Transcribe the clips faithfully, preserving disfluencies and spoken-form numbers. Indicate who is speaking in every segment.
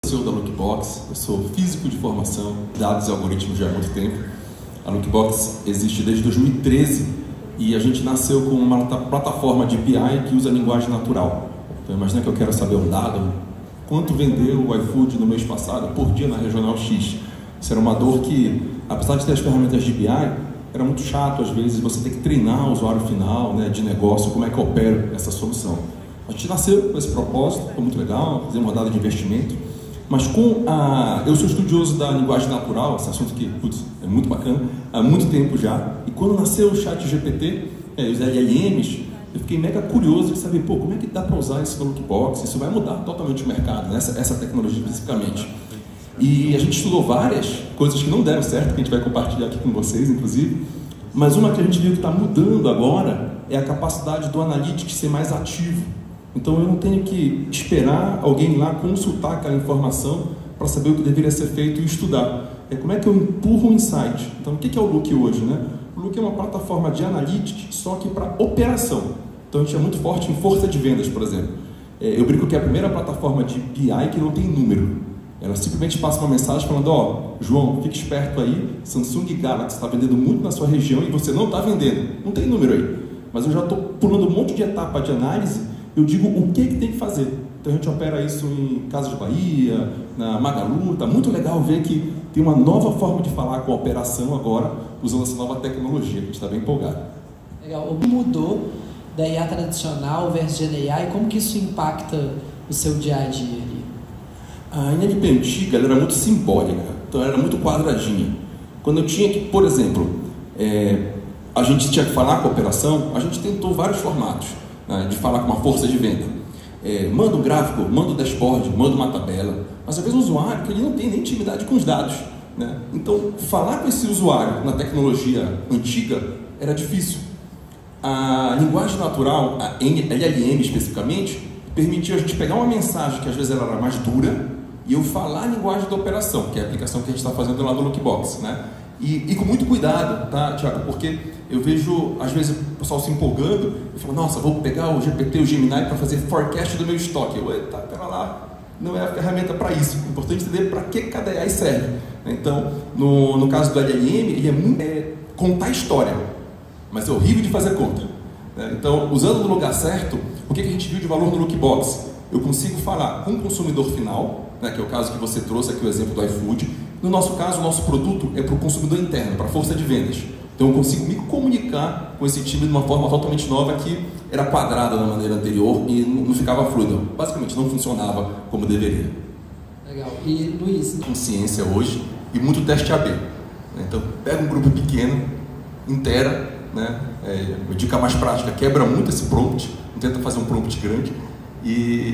Speaker 1: sou da Lookbox, eu sou físico de formação, dados e algoritmos já há muito tempo. A Lookbox existe desde dois mil e treze e a gente nasceu com uma plataforma de A P I que usa linguagem natural. Então imagina que eu quero saber um dado, quanto vendeu o iFood no mês passado, por dia na regional X. Isso era uma dor que, apesar de ter as ferramentas de A P I, era muito chato às vezes você ter que treinar o usuário final, né, de negócio, como é que opera essa solução. A gente nasceu com esse propósito, foi muito legal, fizemos uma rodada de investimento, mas com a... eu sou estudioso da linguagem natural, esse assunto que, putz, é muito bacana, há muito tempo já, e quando nasceu o chat G P T, é, os L L Ms, eu fiquei mega curioso de saber, pô, como é que dá para usar isso no Lookbox? Isso vai mudar totalmente o mercado, né? essa, essa tecnologia especificamente. E a gente estudou várias coisas que não deram certo, que a gente vai compartilhar aqui com vocês, inclusive, mas uma que a gente viu que está mudando agora é a capacidade do Analytics ser mais ativo. Então eu não tenho que esperar alguém lá consultar aquela informação para saber o que deveria ser feito e estudar. É como é que eu empurro o insight. Então o que é o Look hoje, né? O Look é uma plataforma de analytics, só que para operação. Então a gente é muito forte em força de vendas, por exemplo. É, eu brinco que é a primeira plataforma de P I que não tem número. Ela simplesmente passa uma mensagem falando, ó, oh, João, fique esperto aí, Samsung Galaxy está vendendo muito na sua região e você não está vendendo. Não tem número aí. Mas eu já estou pulando um monte de etapa de análise, eu digo o que, que tem que fazer. Então a gente opera isso em Casas Bahia, na Magalu, está muito legal ver que tem uma nova forma de falar com a operação agora, usando essa nova tecnologia, a gente está bem empolgado.
Speaker 2: Legal. O que mudou da I A tradicional versus Gen A I, como que isso impacta o seu dia a dia ali?
Speaker 1: A N L P antiga ela era muito simbólica, então ela era muito quadradinha. Quando eu tinha que, por exemplo, é, a gente tinha que falar com a operação, a gente tentou vários formatos, né, de falar com uma força de venda. É, manda um gráfico, manda um dashboard, manda uma tabela, mas às vezes o usuário que ele não tem nem intimidade com os dados, né? Então falar com esse usuário na tecnologia antiga era difícil. A linguagem natural, a L L M especificamente, permitia a gente pegar uma mensagem que às vezes ela era mais dura e eu falar a linguagem da operação, que é a aplicação que a gente está fazendo lá no Lookbox, né? E, e com muito cuidado, tá, Thiago? Porque eu vejo, às vezes, o pessoal se empolgando e fala, nossa, vou pegar o G P T, o Gemini para fazer forecast do meu estoque. Eu, eita, pera lá, não é a ferramenta para isso. É importante entender para que cada A I serve. Então, no, no caso do L L M, ele é muito é, contar a história, mas é horrível de fazer conta. Né? Então, usando no lugar certo, o que a gente viu de valor no Lookbox? Eu consigo falar com o consumidor final, né, que é o caso que você trouxe aqui, o exemplo do iFood. No nosso caso, o nosso produto é para o consumidor interno, para a força de vendas. Então eu consigo me comunicar com esse time de uma forma totalmente nova que era quadrada na maneira anterior e não ficava fluido. Basicamente não funcionava como deveria.
Speaker 2: Legal. E Luiz?
Speaker 1: Consciência hoje e muito teste A B. Então pega um grupo pequeno, inteira, né? É, dica mais prática, quebra muito esse prompt, não tenta fazer um prompt grande. E,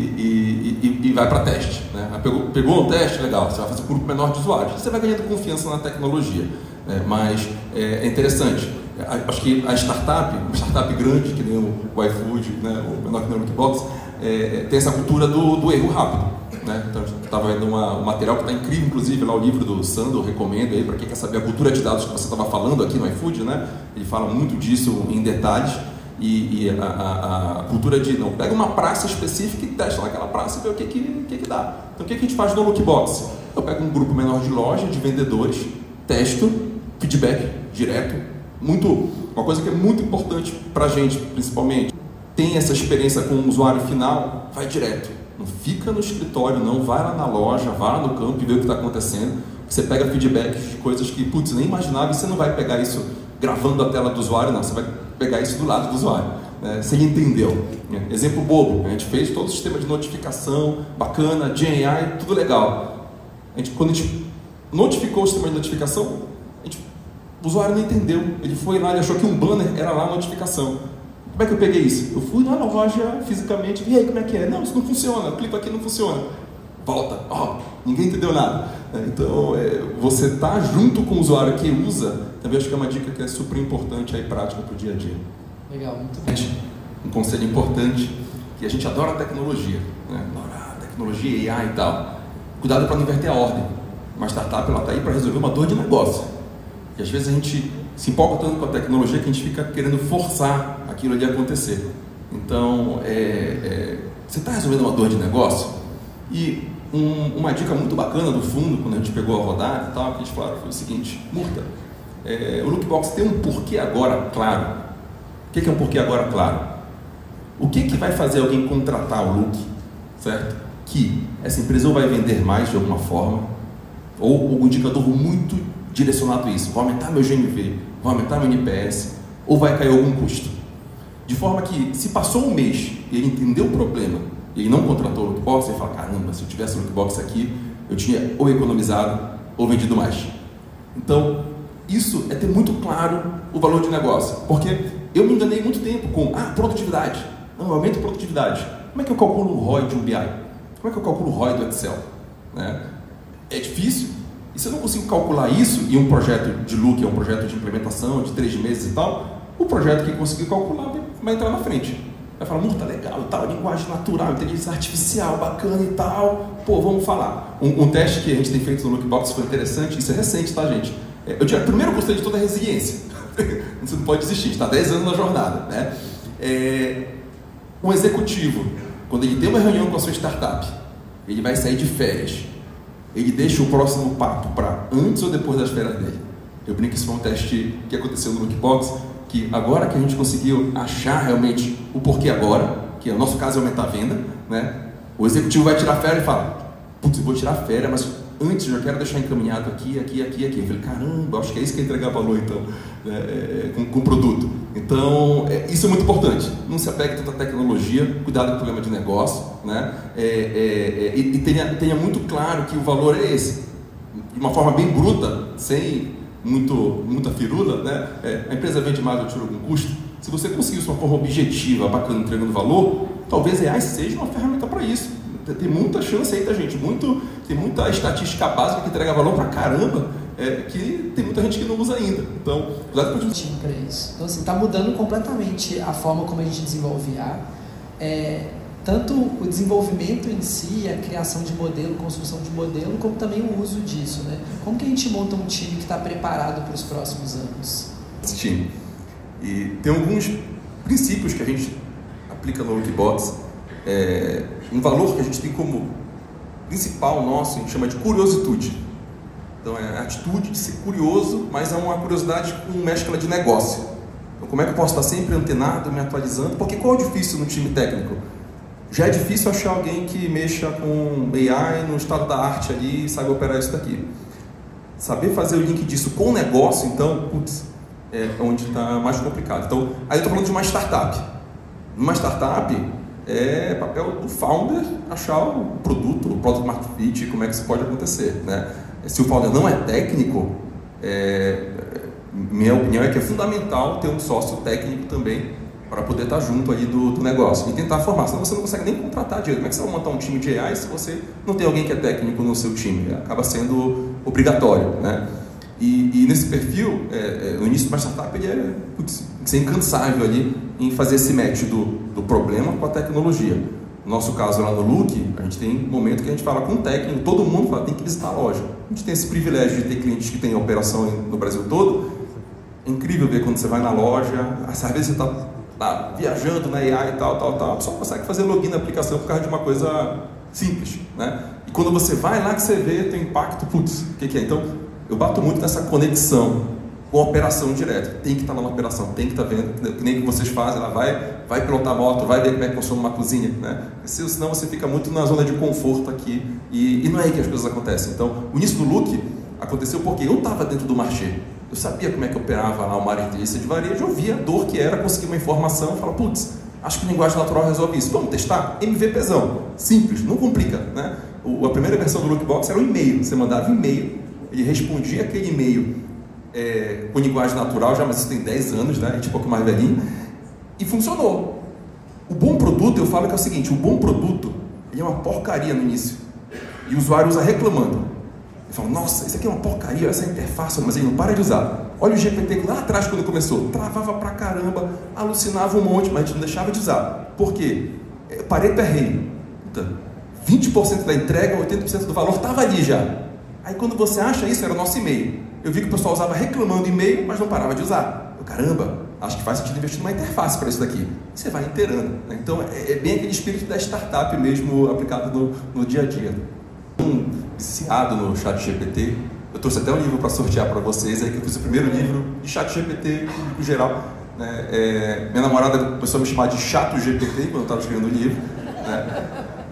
Speaker 1: e, e, e vai para teste, né? Pegou, pegou um teste, legal, você vai fazer um grupo menor de usuários, você vai ganhando confiança na tecnologia, né? Mas é, é interessante, acho que a startup, uma startup grande, que nem o iFood, né? O menor que nem o Lookbox, é, tem essa cultura do, do erro rápido, né? Então, eu estava vendo uma, um material que está incrível, inclusive lá o livro do Sandro, eu recomendo aí para quem quer saber a cultura de dados que você estava falando aqui no iFood, né? Ele fala muito disso em detalhes. E, e a, a, a cultura de, não, pega uma praça específica e testa naquela praça e vê o que que, que, que dá. Então o que, que a gente faz no Lookbox? Eu pego um grupo menor de loja, de vendedores, testo, feedback direto, muito, uma coisa que é muito importante para a gente, principalmente, tem essa experiência com o usuário final, vai direto. Não fica no escritório, não, vai lá na loja, vai lá no campo e vê o que está acontecendo. Você pega feedbacks de coisas que, putz, nem imaginava, e você não vai pegar isso gravando a tela do usuário, não, você vai pegar isso do lado do usuário, né? Se ele entendeu. Exemplo bobo, a gente fez todo o sistema de notificação, bacana, Gen A I, tudo legal. A gente, quando a gente notificou o sistema de notificação, a gente, o usuário não entendeu, ele foi lá, ele achou que um banner era lá a notificação. Como é que eu peguei isso? Eu fui lá na loja fisicamente, e aí como é que é? Não, isso não funciona, eu clico aqui não funciona. Volta, ó, oh, ninguém entendeu nada. Então, é, você tá junto com o usuário que usa, também acho que é uma dica que é super importante aí, prática para o dia a dia.
Speaker 2: Legal, muito bem.
Speaker 1: Um conselho importante, que a gente adora a tecnologia, né? Adora a tecnologia, A I e tal. Cuidado para não inverter a ordem. Uma startup, ela tá aí para resolver uma dor de negócio. E às vezes a gente se empolga tanto com a tecnologia que a gente fica querendo forçar aquilo ali a acontecer. Então, é, é, você está resolvendo uma dor de negócio? E um, uma dica muito bacana do fundo, quando a gente pegou a rodada e tal, que eles falaram foi o seguinte: Murta, é, o Lookbox tem um porquê agora claro. O que, que é um porquê agora claro? O que, que vai fazer alguém contratar o Look, certo? Que essa empresa ou vai vender mais de alguma forma, ou algum indicador muito direcionado a isso, vai aumentar meu G M V, vai aumentar meu N P S, ou vai cair algum custo. De forma que, se passou um mês e ele entendeu o problema e ele não contratou o Lookbox, ele fala: caramba, se eu tivesse o Lookbox aqui, eu tinha ou economizado ou vendido mais. Então, isso é ter muito claro o valor de negócio, porque eu me enganei muito tempo com ah, produtividade, não, aumento a produtividade. Como é que eu calculo o R O I de um B I? Como é que eu calculo o R O I do Excel? Né? É difícil. E se eu não consigo calcular isso, e um projeto de Look é um projeto de implementação de três meses e tal, o projeto que conseguir calcular vai entrar na frente. Vai falar: Murta, legal e tal, linguagem natural, inteligência artificial, bacana e tal. Pô, vamos falar. Um, um teste que a gente tem feito no Lookbox foi interessante, isso é recente, tá, gente? Eu tinha, primeiro eu gostei de toda a resiliência. Você não pode desistir, está dez anos na jornada, né? É, um executivo, quando ele tem uma reunião com a sua startup, ele vai sair de férias, ele deixa o próximo papo para antes ou depois das férias dele. Eu brinco que isso foi um teste que aconteceu no Lookbox, que agora que a gente conseguiu achar realmente o porquê agora, que no nosso caso é aumentar a venda, né? O executivo vai tirar férias e fala: putz, eu vou tirar férias, mas antes eu já quero deixar encaminhado aqui, aqui, aqui, aqui. Eu falei: caramba, acho que é isso que é entregar valor, então, é, é, com, com o produto. Então, é, isso é muito importante. Não se apegue tanto à tecnologia, cuidado com o problema de negócio, né? É, é, é, e e tenha, tenha muito claro que o valor é esse. De uma forma bem bruta, sem muito, muita firula, né? É, a empresa vende mais ou tira algum custo. Se você conseguir isso de uma forma objetiva, bacana, entregando valor, talvez a AI seja uma ferramenta para isso. Tem muita chance aí, tá, gente? Muito, tem muita estatística básica que entrega valor pra caramba, é, que tem muita gente que não usa ainda. Então, cuidado com isso.
Speaker 2: Para isso. Então, assim, está mudando completamente a forma como a gente desenvolve I A. É, tanto o desenvolvimento em si, a criação de modelo, construção de modelo, como também o uso disso, né? Como que a gente monta um time que está preparado para os próximos anos?
Speaker 1: Esse time. E tem alguns princípios que a gente aplica no Lookbox. É, um valor que a gente tem como principal nosso, a gente chama de curiosidade. Então é a atitude de ser curioso, mas é uma curiosidade com mescla de negócio. Então como é que eu posso estar sempre antenado, me atualizando? Porque qual é o difícil no time técnico? Já é difícil achar alguém que mexa com A I no estado da arte ali e saiba operar isso daqui. Saber fazer o link disso com o negócio, então, putz, é onde está mais complicado. Então, aí eu estou falando de uma startup. Numa startup, é papel do founder achar o produto, o product market fit, como é que isso pode acontecer, né? Se o founder não é técnico, é, minha opinião é que é fundamental ter um sócio técnico também para poder estar junto aí do, do negócio e tentar formar, senão você não consegue nem contratar direito. Como é que você vai montar um time de A I se você não tem alguém que é técnico no seu time? Acaba sendo obrigatório, né? E, e nesse perfil, é, é, no início de uma startup, ele é, putz, tem que ser incansável ali em fazer esse match do, do problema com a tecnologia. No nosso caso lá no Look, a gente tem um momento que a gente fala com o técnico, todo mundo fala, tem que visitar a loja. A gente tem esse privilégio de ter clientes que têm operação no Brasil todo. É incrível ver quando você vai na loja, às vezes você está tá viajando na A I e tal, tal, tal, só consegue fazer login na aplicação por causa de uma coisa simples, né? E quando você vai lá que você vê, tem impacto, putz, o que, que é? Então, eu bato muito nessa conexão com a operação direta. Tem que estar lá na operação, tem que estar vendo, que nem que vocês fazem, ela vai, vai pilotar a moto, vai ver como é que funciona uma cozinha, né? Senão você fica muito na zona de conforto aqui e, e não é aí que as coisas acontecem. Então, o início do Look aconteceu porque eu estava dentro do marché. Eu sabia como é que operava lá uma área de inteligência de varejo, eu via a dor que era conseguir uma informação e falar, putz, acho que linguagem natural resolve isso. Vamos testar? MVPzão, simples, não complica, né? O, a primeira versão do Lookbox era um e-mail, você mandava e-mail, ele respondia aquele e-mail é, com linguagem natural, já, mas isso tem dez anos, né? A gente é um pouco mais velhinho, e funcionou. O bom produto, eu falo que é o seguinte, o bom produto, ele é uma porcaria no início, e o usuário usa reclamando. Ele fala, nossa, isso aqui é uma porcaria, essa interface, mas ele não para de usar. Olha o G P T lá atrás quando começou, travava pra caramba, alucinava um monte, mas a gente não deixava de usar. Por quê? Pareto é rei. vinte por cento da entrega, oitenta por cento do valor estava ali já. Aí quando você acha isso, era o nosso e-mail. Eu vi que o pessoal usava reclamando e-mail, mas não parava de usar. Eu, caramba, acho que faz sentido investir numa interface para isso daqui. E você vai inteirando, né? Então, é, é bem aquele espírito da startup mesmo aplicado no, no dia a dia. Um viciado no chat G P T, eu trouxe até um livro para sortear para vocês, aí que eu fiz o primeiro livro de chat G P T em geral. Né? É, minha namorada começou a me chamar de chato G P T quando eu estava escrevendo o livro. Né?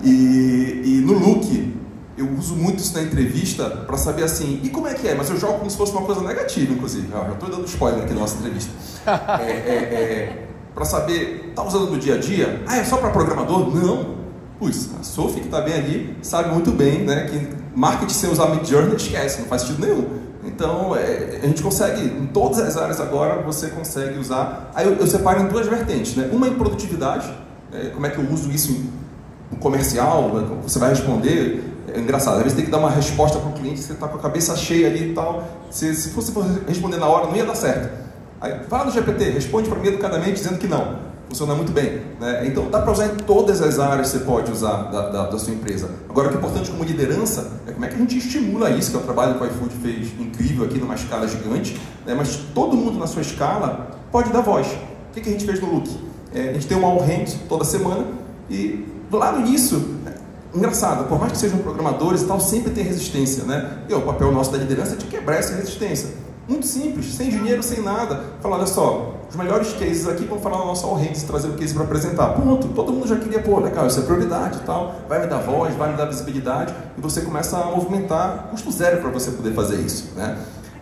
Speaker 1: E, e no Look, eu uso muito isso na entrevista para saber assim, e como é que é? Mas eu jogo como se fosse uma coisa negativa, inclusive. Ah, já estou dando spoiler aqui na nossa entrevista. É, é, é, para saber, tá usando no dia a dia? Ah, é só para programador? Não. Putz, a Sophie, que está bem ali, sabe muito bem, né, que marketing sem usar Midjourney, esquece, não faz sentido nenhum. Então, é, a gente consegue, em todas as áreas agora, você consegue usar. Aí eu, eu separo em duas vertentes, né? Uma em produtividade, é, como é que eu uso isso em, no comercial, você vai responder. É engraçado, às vezes tem que dar uma resposta para o cliente, você está com a cabeça cheia ali e tal. Se, se você for responder na hora, não ia dar certo. Aí, fala no G P T, responde para mim educadamente dizendo que não. Funciona muito bem. Né? Então, dá para usar em todas as áreas que você pode usar da, da, da sua empresa. Agora, o que é importante como liderança é como é que a gente estimula isso, que é o trabalho que o iFood fez incrível aqui numa escala gigante, né? Mas todo mundo na sua escala pode dar voz. O que, que a gente fez no Look? É, a gente tem um all hands toda semana e lá no início, engraçado, por mais que sejam programadores e tal, sempre tem resistência, né? E ó, o papel nosso da liderança é de quebrar essa resistência. Muito simples, sem dinheiro, sem nada. Falar, olha só, os melhores cases aqui vão falar na nossa all hands, trazer o case para apresentar. Ponto. Todo mundo já queria, pô, legal, isso é prioridade e tal. Vai me dar voz, vai me dar visibilidade. E você começa a movimentar custo zero para você poder fazer isso, né?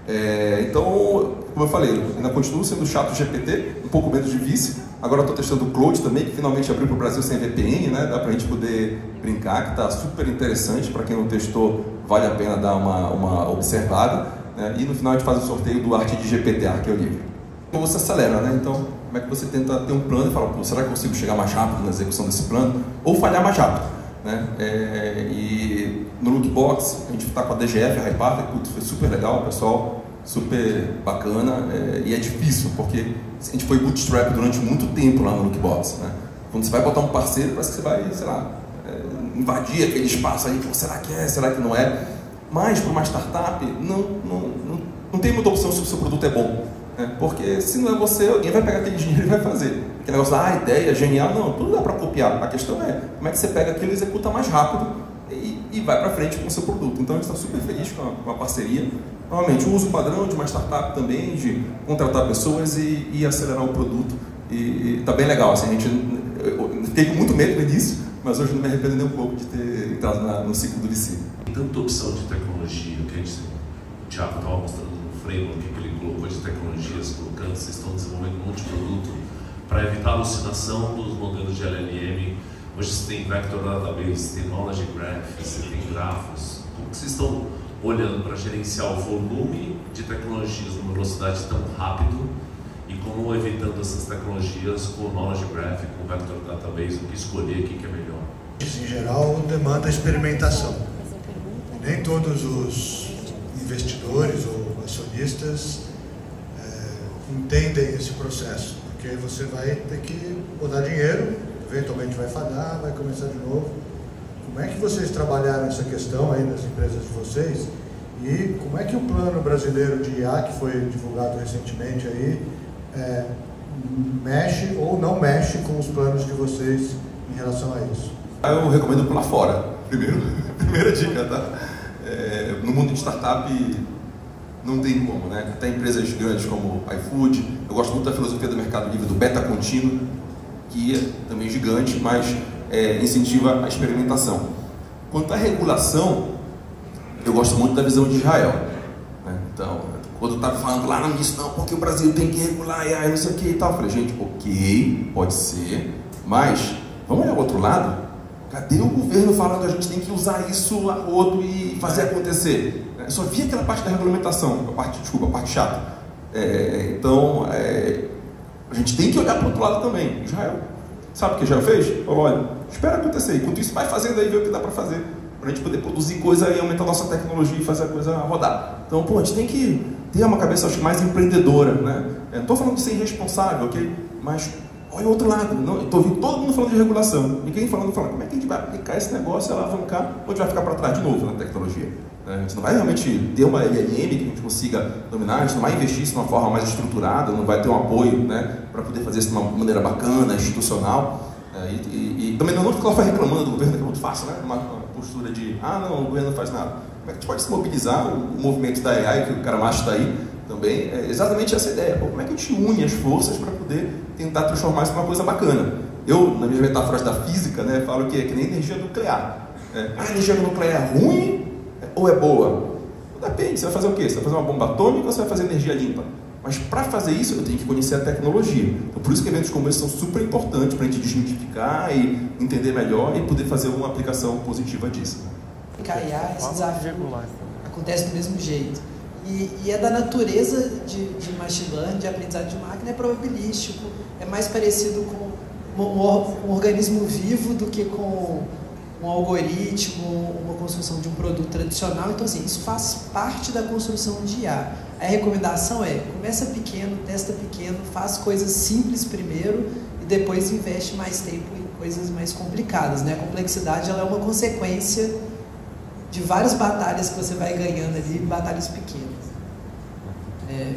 Speaker 1: É, então, como eu falei, eu ainda continuo sendo chato G P T, um pouco menos de vice. Agora estou testando o Claude também, que finalmente abriu para o Brasil sem V P N, né? Dá para a gente poder brincar, que está super interessante. Para quem não testou, vale a pena dar uma, uma observada. Né? E no final a gente faz o sorteio do Arte de G P T A, que é o livro. Como você acelera, né? Então, como é que você tenta ter um plano e fala, pô, será que eu consigo chegar mais rápido na execução desse plano? Ou falhar mais rápido, né? É, e no Lookbox, a gente está com a D G F, a Hypath, foi super legal, pessoal, super bacana, é, e é difícil, porque a gente foi bootstrap durante muito tempo lá no Lookbox, né? Quando você vai botar um parceiro, parece que você vai, sei lá, é, invadir aquele espaço aí, pô, será que é, será que não é? Mas para uma startup, não, não, não, não tem muita opção se o seu produto é bom. Né? Porque se não é você, alguém vai pegar aquele dinheiro e vai fazer. Aquele negócio, ah, ideia, genial, não, tudo dá para copiar. A questão é como é que você pega aquilo e executa mais rápido e, e vai para frente com o seu produto. Então a gente está super feliz com a, com a parceria. Normalmente, o uso padrão de uma startup também, de contratar pessoas e, e acelerar o produto. E está bem legal. Assim, a gente, eu, eu fiquei com muito medo no início, mas hoje não me arrependo nem um pouco de ter entrado na, no ciclo do V C.
Speaker 3: Tanta opção de tecnologia, que a gente, o Thiago estava mostrando no framework que ele colocou de tecnologias, colocando, vocês estão desenvolvendo um monte de produto para evitar a alucinação dos modelos de L L M. Hoje você tem Vector Database, tem Knowledge Graph, você tem grafos. Como que vocês estão olhando para gerenciar o volume de tecnologias numa velocidade tão rápido e como evitando essas tecnologias com o Knowledge Graph, com o Vector Database, o que escolher, o que é melhor?
Speaker 4: Em geral, demanda experimentação. Nem todos os investidores ou acionistas é, entendem esse processo, porque você vai ter que botar dinheiro, eventualmente vai falhar, vai começar de novo. Como é que vocês trabalharam essa questão aí nas empresas de vocês? E como é que o plano brasileiro de I A, que foi divulgado recentemente aí, é, mexe ou não mexe com os planos de vocês em relação a isso?
Speaker 1: Eu recomendo pular fora. Primeiro, primeira dica, tá? É, no mundo de startup não tem como, né? Até empresas grandes como iFood, eu gosto muito da filosofia do mercado livre, do beta contínuo, que é também gigante, mas é, incentiva a experimentação. Quanto à regulação, eu gosto muito da visão de Israel. Né? Então, quando eu estava falando lá no início, não, porque o Brasil tem que regular e aí não sei o que e tal, eu falei, gente, ok, pode ser, mas vamos olhar o outro lado. Cadê o governo falando que a gente tem que usar isso a rodo e fazer acontecer? Eu só vi aquela parte da regulamentação, a parte, desculpa, a parte chata. É, então, é, a gente tem que olhar para o outro lado também. Israel, sabe o que Israel fez? Falou, olha, espera acontecer. Enquanto isso, vai fazendo aí, ver o que dá para fazer. Para a gente poder produzir coisa e aumentar a nossa tecnologia e fazer a coisa rodar. Então, pô, a gente tem que ter uma cabeça, acho, mais empreendedora, né? Eu não estou falando de ser irresponsável, ok? Mas olha o outro lado. Estou ouvindo todo mundo falando de regulação. Ninguém falando, falando como é que a gente vai aplicar esse negócio e alavancar, ou a gente vai ficar para trás de novo na tecnologia. A gente não vai realmente ter uma L L M que a gente consiga dominar, a gente não vai investir isso de uma forma mais estruturada, não vai ter um apoio, né, para poder fazer isso de uma maneira bacana, institucional. É, e, e, e também não que ela vai reclamando do governo, que é muito fácil, né? Uma, uma postura de, ah, não, o governo não faz nada. Como é que a gente pode se mobilizar? O, o movimento da A I, que o Karamage está aí também, é exatamente essa ideia. Pô, como é que a gente une as forças para poder tentar transformar isso em uma coisa bacana? Eu, nas minhas metáforas da física, né, falo que é que nem energia nuclear. É, ah, a energia nuclear é ruim ou é boa? Depende, você vai fazer o quê? Você vai fazer uma bomba atômica ou você vai fazer energia limpa? Mas para fazer isso, eu tenho que conhecer a tecnologia. Então, por isso que eventos como esse são super importantes para a gente desmitificar e entender melhor e poder fazer uma aplicação positiva disso.
Speaker 2: I A, esse desafio acontece do mesmo jeito. E, e é da natureza de, de machine learning, de aprendizado de máquina, é probabilístico, é mais parecido com um, um organismo vivo do que com um algoritmo, uma construção de um produto tradicional. Então, assim, isso faz parte da construção de I A. A recomendação é, começa pequeno, testa pequeno, faz coisas simples primeiro e depois investe mais tempo em coisas mais complicadas, né? A complexidade, ela é uma consequência de várias batalhas que você vai ganhando ali, batalhas pequenas. É,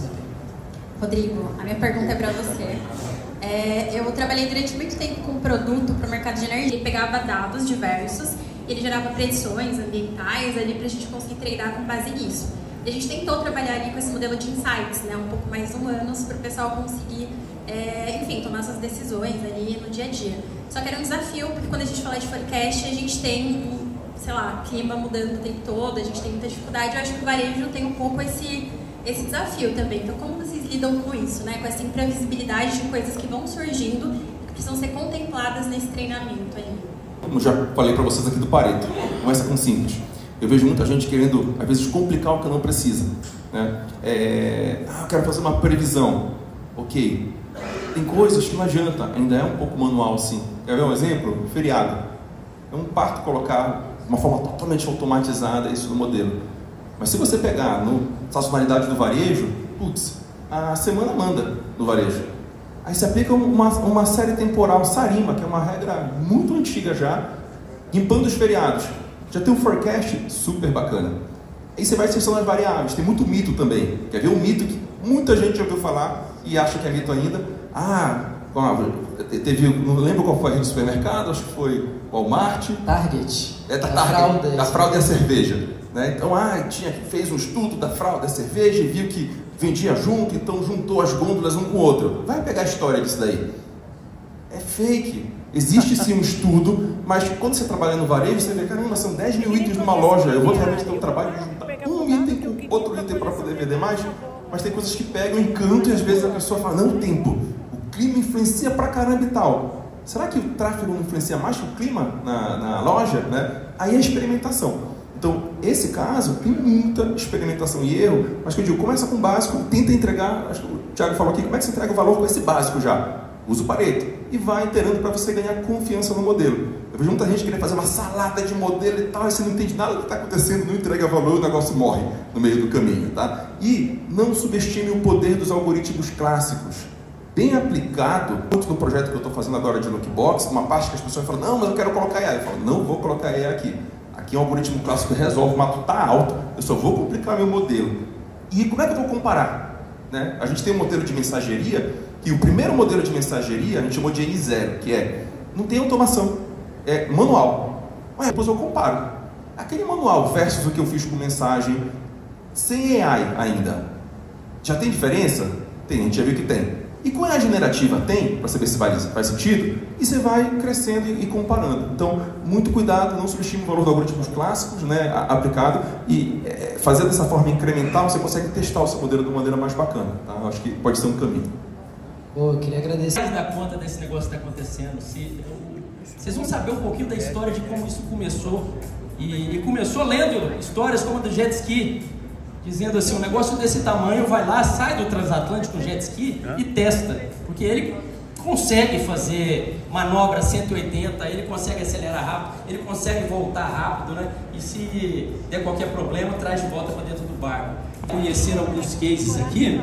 Speaker 5: Rodrigo, a minha pergunta é para você. É, eu trabalhei durante muito tempo com um produto para o mercado de energia. Ele pegava dados diversos, ele gerava predições ambientais ali para a gente conseguir treinar com base nisso. E a gente tentou trabalhar ali com esse modelo de insights, né, um pouco mais humanos, para o pessoal conseguir, é, enfim, tomar suas decisões ali no dia a dia. Só que era um desafio, porque quando a gente fala de forecast, a gente tem, sei lá, clima mudando o tempo todo, a gente tem muita dificuldade. Eu acho que o varejo tem um pouco esse... esse desafio também. Então, como vocês lidam com isso, né? Com essa imprevisibilidade de coisas que vão surgindo e que precisam ser contempladas nesse treinamento aí?
Speaker 1: Como já falei para vocês aqui do Pareto, começa com simples. Eu vejo muita gente querendo, às vezes, complicar o que não precisa, né? É, ah, eu quero fazer uma previsão. Ok. Tem coisas que não adianta, ainda é um pouco manual, sim. Quer ver um exemplo? Feriado. É um parto colocar de uma forma totalmente automatizada isso no modelo. Mas se você pegar no sazonalidade do varejo, putz, a semana manda no varejo. Aí se aplica uma, uma série temporal SARIMA, que é uma regra muito antiga já, limpando os feriados. Já tem um forecast super bacana. Aí você vai selecionando as variáveis. Tem muito mito também. Quer ver um mito que muita gente já ouviu falar e acha que é mito ainda? Ah, teve, não lembro qual foi a rede de supermercado, acho que foi Walmart.
Speaker 2: Target.
Speaker 1: É da
Speaker 2: a
Speaker 1: Target,
Speaker 2: fraude.
Speaker 1: da fraude da cerveja. Né? Então, ah, tinha, fez um estudo da fraude da cerveja e viu que vendia junto, então juntou as gôndolas um com o outro. Vai pegar a história disso daí. É fake. Existe sim um estudo, mas quando você trabalha no varejo, você vê, caramba, são dez mil itens numa loja, eu vou realmente ter um trabalho de juntar um item com outro item para poder vender mais, mas tem coisas que pegam encanto e às vezes a pessoa fala, não, tempo, o clima influencia pra caramba e tal. Será que o tráfego não influencia mais que o clima na, na loja? Né? Aí é experimentação. Então, esse caso tem muita experimentação e erro, mas que eu digo, começa com o básico, tenta entregar, acho que o Thiago falou aqui, como é que você entrega o valor com esse básico já? Usa o Pareto e vai iterando para você ganhar confiança no modelo. Eu vejo muita gente querer fazer uma salada de modelo e tal, e você não entende nada do que está acontecendo, não entrega valor, o negócio morre no meio do caminho, tá? E não subestime o poder dos algoritmos clássicos. Bem aplicado, tanto no projeto que eu estou fazendo agora de Lookbox, uma parte que as pessoas falam, não, mas eu quero colocar A I. Eu falo, não vou colocar A I aqui. Aqui é um algoritmo clássico que resolve, o mato está alto, eu só vou complicar meu modelo. E como é que eu vou comparar? Né? A gente tem um modelo de mensageria, que o primeiro modelo de mensageria a gente chamou de N zero, que é, não tem automação, é manual. Mas depois eu comparo. Aquele manual versus o que eu fiz com mensagem, sem A I ainda, já tem diferença? Tem, a gente já viu que tem. E com a generativa tem, para saber se faz, faz sentido, e você vai crescendo e, e comparando. Então, muito cuidado, não subestime o valor dos algoritmos clássicos, né, aplicado, e é, fazendo dessa forma incremental, você consegue testar o seu modelo de uma maneira mais bacana. Tá? Acho que pode ser um caminho.
Speaker 2: Pô, eu queria agradecer.
Speaker 6: Vocês dão conta desse negócio que está acontecendo. Se, vocês vão saber um pouquinho da história de como isso começou. E, e começou lendo histórias como a do jet ski, dizendo assim, um negócio desse tamanho, vai lá, sai do transatlântico jet ski e testa, porque ele consegue fazer manobra cento e oitenta, ele consegue acelerar rápido, ele consegue voltar rápido, né? E se der qualquer problema, traz de volta para dentro do barco. Conhecer alguns cases aqui,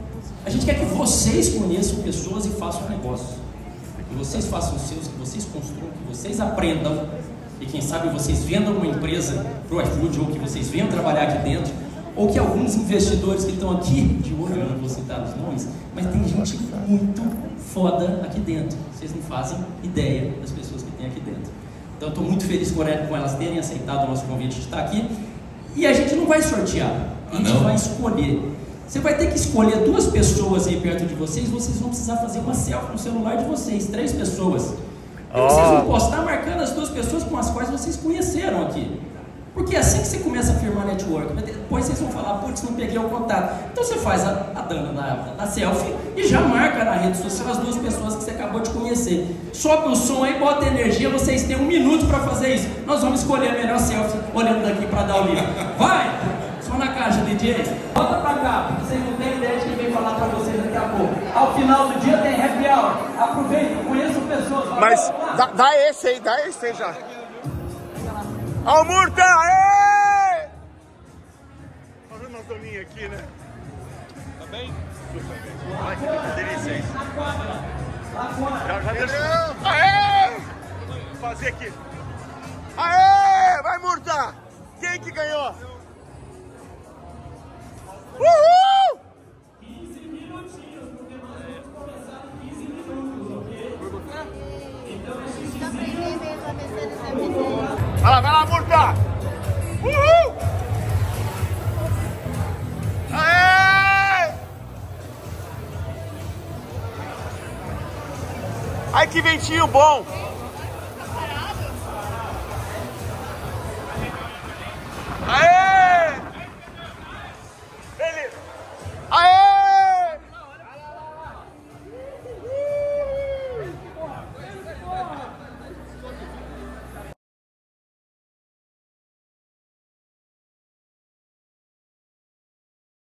Speaker 6: a gente quer que vocês conheçam pessoas e façam negócios, que vocês façam os seus, que vocês construam, que vocês aprendam, e quem sabe vocês vendam uma empresa para o iFood, ou que vocês venham trabalhar aqui dentro, ou que alguns investidores que estão aqui de olho, eu não vou citar os nomes, mas tem gente muito foda aqui dentro. Vocês não fazem ideia das pessoas que tem aqui dentro. Então eu estou muito feliz com elas terem aceitado o nosso convite de estar aqui. E a gente não vai sortear, a gente vai escolher. Você vai ter que escolher duas pessoas aí perto de vocês, vocês vão precisar fazer uma selfie no celular de vocês, três pessoas. E vocês vão postar marcando as duas pessoas com as quais vocês conheceram aqui. Porque é assim que você começa a firmar network, depois vocês vão falar, putz, não peguei o contato. Então você faz a, a dana da, da selfie e já marca na rede social as duas pessoas que você acabou de conhecer. Sobe o som aí, bota energia, vocês têm um minuto para fazer isso. Nós vamos escolher a melhor selfie olhando daqui para dar o livro. Vai! Só na caixa, D J. Volta pra cá, porque vocês não têm ideia de quem vem falar para vocês daqui a pouco. Ao final do dia tem happy hour. Aproveitem, conheçam pessoas. Valeu,
Speaker 7: mas dá, dá esse aí, dá esse aí já. Ó o Murta! Aê! Fazendo uma toninha aqui, né? Tá bem? Ai, que delícia isso. Já, já deixou. Aê! Vou fazer aqui. Aê! Vai, Murta! Quem que ganhou? Uhul!
Speaker 6: quinze minutinhos, porque nós vamos começar em quinze minutos, ok? Então a gente
Speaker 7: vai lá, vai lá, Murta! Uhul! Aê! Ai, que ventinho bom!